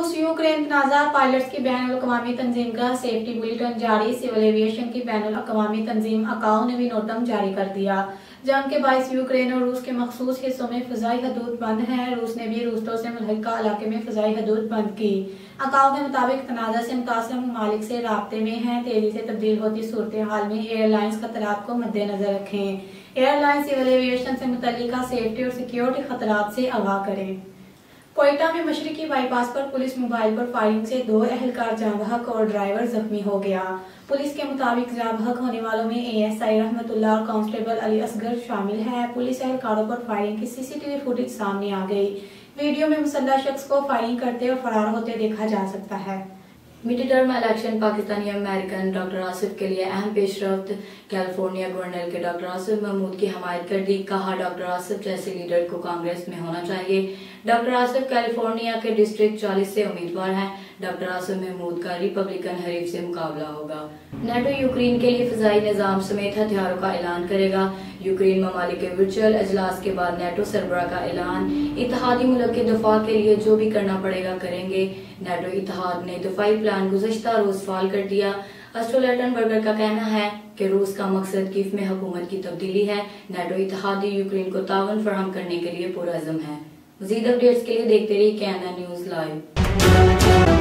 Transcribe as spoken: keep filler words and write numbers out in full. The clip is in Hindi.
रूस यूक्रेन तनाज़ा, पायलट्स की बैनुल अक़वामी तंजीम का सेफ्टी बुलेटिन जारी। सिविल एविएशन की बैनुल अक़वामी तंजीम अकाओ ने भी नोटम जारी कर दिया। जंग के बाईस यूक्रेन और रूस के मखसूस हिस्सों में फ़ज़ाई हदूद बंद हैं। रूस ने भी रूसों से मुल्हिका इलाके में फ़ज़ाई हदूद बंद की। अकाओ के मुताबिक तनाज़ा से मुतासिर ममालिक से राब्ते में हैं। तेजी से तब्दील होती सूरत हाल में एयरलाइंस खतरात को मद्देनजर रखें। एयरलाइन सिविल एविएशन से मुतल्लिका सेफ्टी और सिक्योरिटी खतरात से आगाह करें। कोयटा में मशरकी बाईपास पर पुलिस मोबाइल पर फायरिंग से दो एहलकार जाँ बहक और ड्राइवर जख्मी हो गया। पुलिस के मुताबिक जाँ बहक होने वालों में एएसआई रहमतुल्लाह और कांस्टेबल अली असगर शामिल है। पुलिस एहलकारों पर फायरिंग की सीसीटीवी फुटेज सामने आ गई। वीडियो में मुसल्लह शख्स को फायरिंग करते और फरार होते देखा जा सकता है। Mid term election Pakistani American doctor Asif के लिए अहम पेशरफ्त। कैलिफोर्निया गवर्नर के डॉक्टर आसिफ महमूद की हमायत कर दी। कहा, डॉक्टर आसिफ जैसे लीडर को कांग्रेस में होना चाहिए। डॉक्टर आसिफ कैलिफोर्निया के डिस्ट्रिक्ट चालीस से उम्मीदवार हैं। डॉक्टर आसिफ महमूद का रिपब्लिकन हरीफ से मुकाबला होगा। नेटो यूक्रेन के लिए फिजाई निजाम समेत हथियारों का ऐलान करेगा। यूक्रेन ममालिक के वर्चुअल अजलास के बाद नेटो सरबराह का ऐलान। इत्तेहादी मुल्क के दफा के लिए जो भी करना पड़ेगा करेंगे। नेटो इत्तेहाद ने दफाई प्लान गुज़श्ता रोज फाल कर दिया। स्टोल्टनबर्गर का कहना है कि रूस का मकसद कीव में हुकूमत की तब्दीली है। नेटो इत्तेहादी यूक्रेन को ताउन फराहम करने के लिए पुरअज़्म है। मज़ीद अपडेट्स के लिए देखते रहिए के एन एन न्यूज़ लाइव।